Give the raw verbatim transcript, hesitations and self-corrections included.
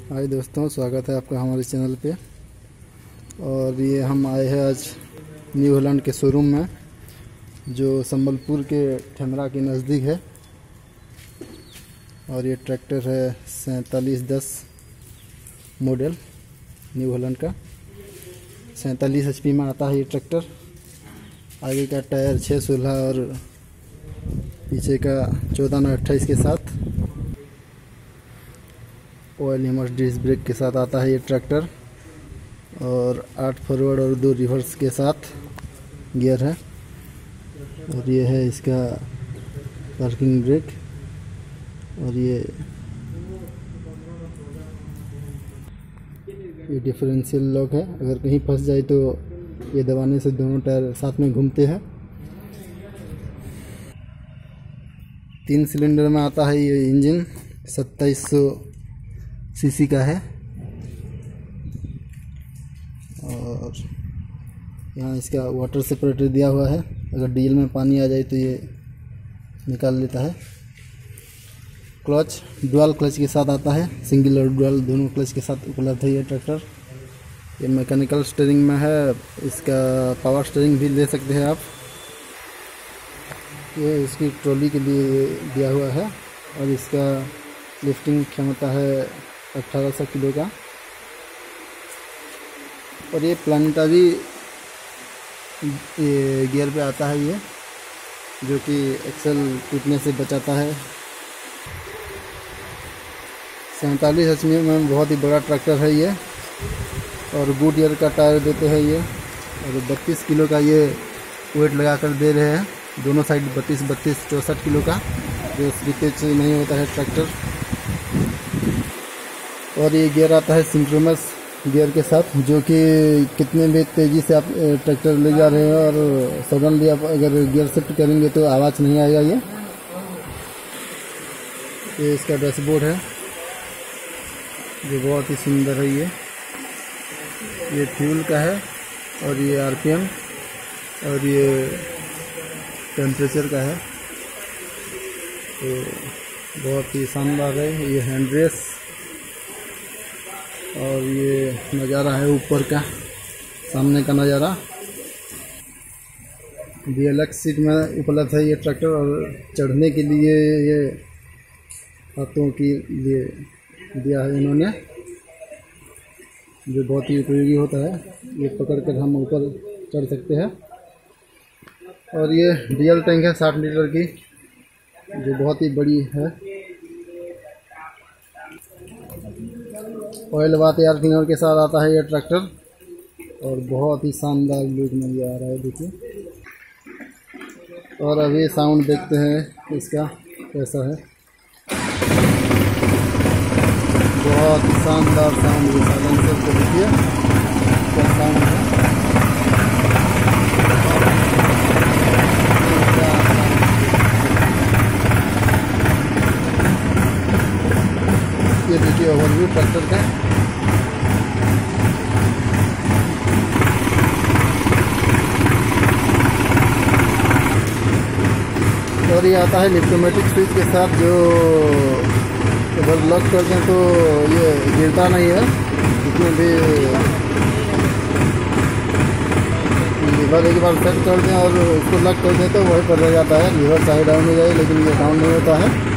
हाय दोस्तों, स्वागत है आपका हमारे चैनल पे। और ये हम आए हैं आज न्यू हॉलैंड के शोरूम में, जो संबलपुर के ठेमरा के नज़दीक है। और ये ट्रैक्टर है सैंतालीस दस मॉडल न्यू हॉलैंड का। सैंतालीस एच पी में आता है ये ट्रैक्टर। आगे का टायर छः सोलह और पीछे का चौदह नौ अट्ठाईस के साथ ऑयल हिमस डिस्क ब्रेक के साथ आता है ये ट्रैक्टर। और आठ फॉरवर्ड और दो रिवर्स के साथ गियर है। और ये है इसका पार्किंग ब्रेक। और ये ये डिफरेंशियल लॉक है। अगर कहीं फंस जाए तो ये दबाने से दोनों टायर साथ में घूमते हैं। तीन सिलेंडर में आता है ये इंजन। सत्ताईस सौ सीसी का है। और यहाँ इसका वाटर सेपरेटर दिया हुआ है। अगर डीजल में पानी आ जाए तो ये निकाल लेता है। क्लच डुअल क्लच के साथ आता है। सिंगल और डुअल दोनों क्लच के साथ उपलब्ध है ये ट्रैक्टर। ये मैकेनिकल स्टीयरिंग में है। इसका पावर स्टीयरिंग भी ले सकते हैं आप। ये इसकी ट्रॉली के लिए दिया हुआ है। और इसका लिफ्टिंग क्षमता है अठारह सौ किलो का। और ये प्लानिटरी गियर पे आता है ये, जो कि एक्सल टूटने से बचाता है। सैंतालीस एच पी में बहुत ही बड़ा ट्रैक्टर है ये। और गुड ईयर का टायर देते हैं ये। और बत्तीस किलो का ये वेट लगा कर दे रहे हैं। दोनों साइड बत्तीस बत्तीस चौंसठ किलो का, जो स्लिपेज नहीं होता है ट्रैक्टर। और ये गियर आता है सिंक्रोनस गियर के साथ, जो कि कितने भी तेज़ी से आप ट्रैक्टर ले जा रहे हैं और सडनली आप अगर गियर शिफ्ट करेंगे तो आवाज़ नहीं आएगा। ये ये इसका डैशबोर्ड है, जो बहुत ही सुंदर है। ये ये फ्यूल का है। और ये आरपीएम और ये टेम्परेचर का है। तो बहुत ही शानदार है ये हैंड रेस। और ये नज़ारा है ऊपर का, सामने का नज़ारा। डी एल एक्स सीट में उपलब्ध है ये ट्रैक्टर। और चढ़ने के लिए ये हाथों के लिए दिया है इन्होंने, जो बहुत ही उपयोगी होता है। ये पकड़कर हम ऊपर चढ़ सकते हैं। और ये डीजल टैंक है साठ लीटर की, जो बहुत ही बड़ी है। ऑयल बात एयर क्लीनर के साथ आता है ये ट्रैक्टर। और बहुत ही शानदार लुक में ये आ रहा है, देखिए। और अभी साउंड देखते हैं इसका कैसा है। बहुत ही शानदार साउंड ये साइलेंसर को देखिए क्या साउंड है। ये देखिए ओवरव्यू ट्रैक्टर का। और ये आता है लिफ्टोमेटिक स्विच के साथ, जो अगर लॉक कर दें तो ये गिरता नहीं है। जितने भी लीवर एक बार सेट कर दें और उसको लॉक कर दें तो वहीं पर रह जाता है। लीवर चाहे डाउन हो जाए, लेकिन ये डाउन नहीं होता है।